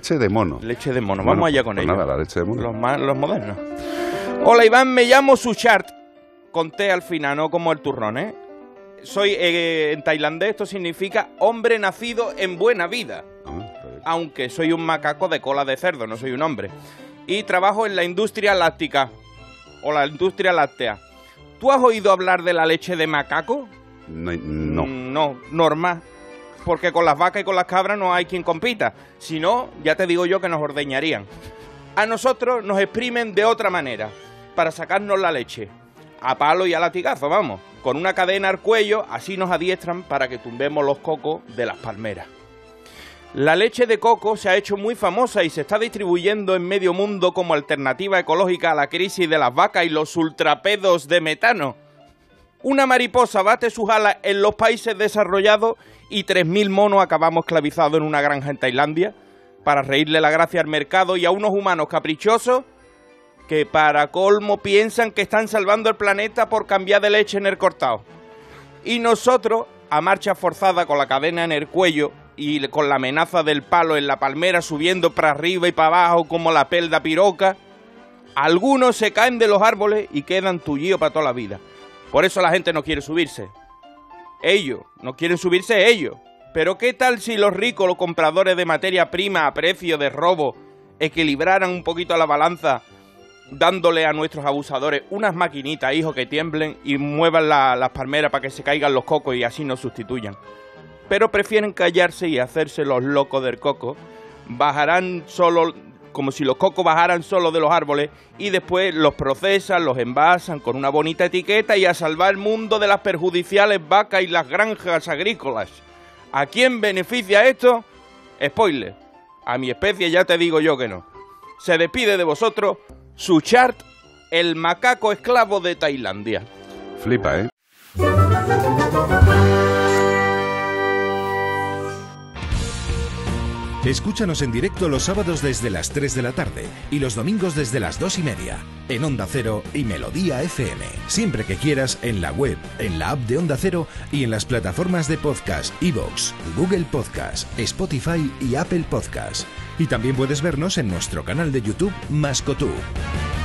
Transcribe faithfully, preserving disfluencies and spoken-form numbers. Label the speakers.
Speaker 1: leche de mono.
Speaker 2: Leche de mono,
Speaker 1: Bueno,
Speaker 2: vamos allá
Speaker 1: pues,
Speaker 2: con
Speaker 1: pues
Speaker 2: ello.
Speaker 1: nada, la leche de mono.
Speaker 2: Los, más, los modernos. Hola Iván, me llamo Suchart, con T al final, no como el turrón, ¿eh? Soy, eh, en tailandés esto significa hombre nacido en buena vida.
Speaker 1: Ah,
Speaker 2: Aunque soy un macaco de cola de cerdo, no soy un hombre. Y trabajo en la industria láctica, o la industria láctea. ¿Tú has oído hablar de la leche de macaco?
Speaker 1: no, no.
Speaker 2: Mm, No, normal. Porque con las vacas y con las cabras no hay quien compita. Si no, ya te digo yo que nos ordeñarían. A nosotros nos exprimen de otra manera, para sacarnos la leche. A palo y a latigazo, vamos. Con una cadena al cuello, así nos adiestran para que tumbemos los cocos de las palmeras. La leche de coco se ha hecho muy famosa y se está distribuyendo en medio mundo como alternativa ecológica a la crisis de las vacas y los ultrapedos de metano. Una mariposa bate sus alas en los países desarrollados y tres mil monos acabamos esclavizados en una granja en Tailandia para reírle la gracia al mercado y a unos humanos caprichosos que para colmo piensan que están salvando el planeta por cambiar de leche en el cortado. Y nosotros, a marcha forzada con la cadena en el cuello y con la amenaza del palo en la palmera subiendo para arriba y para abajo como la pelda piroca, algunos se caen de los árboles y quedan tullidos para toda la vida. Por eso la gente no quiere subirse. Ellos, no quieren subirse ellos. Pero ¿qué tal si los ricos, los compradores de materia prima a precio de robo, equilibraran un poquito la balanza, dándole a nuestros abusadores unas maquinitas, hijos, que tiemblen y muevan la, las palmeras para que se caigan los cocos y así nos sustituyan? Pero prefieren callarse y hacerse los locos del coco. Bajarán solo, como si los cocos bajaran solo de los árboles, y después los procesan, los envasan con una bonita etiqueta y a salvar el mundo de las perjudiciales vacas y las granjas agrícolas. ¿A quién beneficia esto? Spoiler, a mi especie ya te digo yo que no. Se despide de vosotros Suchart, el macaco esclavo de Tailandia.
Speaker 1: Flipa, ¿eh?
Speaker 3: Escúchanos en directo los sábados desde las tres de la tarde y los domingos desde las dos y media en Onda Cero y Melodía F M. Siempre que quieras en la web, en la app de Onda Cero y en las plataformas de podcast iVoox, Google Podcast, Spotify y Apple Podcast. Y también puedes vernos en nuestro canal de YouTube Mascotú.